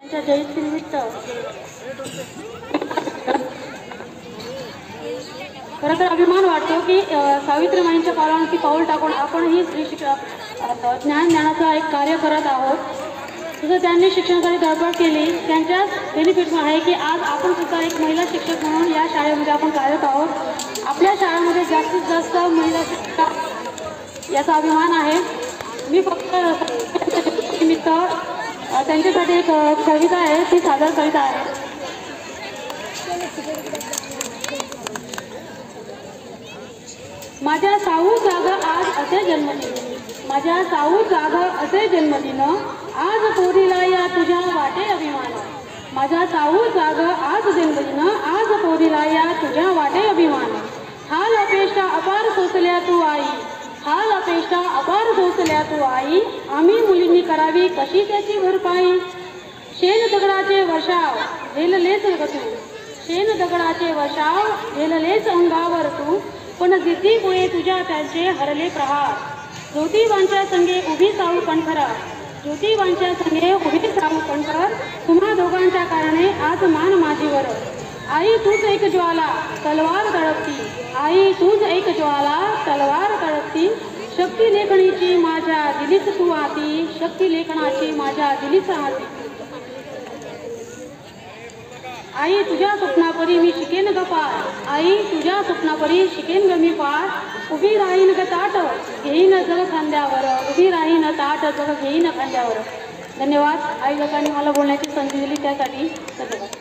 जयंतीनिमित्त खरं तर अभिमान वाटतो की सावित्रीमाईंच्या काळावरती पाऊल टाकून आपणही स्त्री ज्ञानाचं एक कार्य करत आहोत। जसं त्यांनी शिक्षणासाठी धडपड केली त्यांच्याच बेनिफिट आहे की आज आपण सुद्धा एक महिला शिक्षक म्हणून या शाळेमध्ये आपण कार्यरत आहोत। आपल्या शाळेमध्ये जास्तीत जास्त महिला शिक्षक याचा अभिमान आहे। मी फक्त निमित्त त्यांच्यासाठी एक कविता आहे ती सादर करीत आहे। माझ्या साऊ जाग आज असे जन्मदिन, माझ्या साऊ जाग असे जन्मदिन, आज पोरीला या तुझ्या वाटे अभिमान। माझ्या साऊ जाग आज जन्मदिन, आज पोरीला या तुझ्या वाटे अभिमान। हाल अपेक्षा अपार सोसल्या तू आई, हाल अपेक्षा अपार सोसल्या तू आई, आम्ही मुलींनी करावी कशी त्याची भरपाई। शेण दगडाचे वर्षाव झेललेच ग तू, शेण दगडाचे वर्षाव झेललेच अंगावर तू, पण जिद्दीमुळे तुझ्या त्यांचे हरले प्रहार। ज्योतिबांच्या संगे उभी साऊ कणखरा, ज्योतिबांच्या संगे उभी साऊ कणखर, तुम्हा दोघांच्या कारणे आज मान माझीवर। आई तूच एक ज्वाला तलवार तळपती, आई तूच एक ज्वाला तलवार तळपती, शक्ती लेखणीची माझ्या दिलीच तू आती, शक्ती लेखनाची माझ्या दिलीच आती। आई तुझ्या स्वप्नापरी मी शिकेन ग पार, आई तुझ्या स्वप्नापरी शिकेन ग मी पार, उभी राहीन ग ताट घेईन जग खांद्यावर, उभी राहीन ताट जग घेईन खांद्यावर। धन्यवाद। आई लोकांनी मला बोलण्याची संधी दिली त्यासाठी धन्यवाद।